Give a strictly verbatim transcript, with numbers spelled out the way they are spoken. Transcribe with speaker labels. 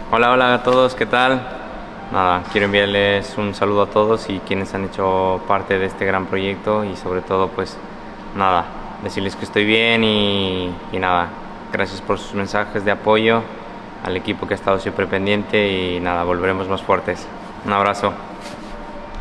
Speaker 1: Hola, hola a todos, ¿qué tal? Nada, quiero enviarles un saludo a todos y quienes han hecho parte de este gran proyecto y sobre todo pues nada, decirles que estoy bien y, y nada, gracias por sus mensajes de apoyo al equipo que ha estado siempre pendiente y nada, volveremos más fuertes. Un abrazo.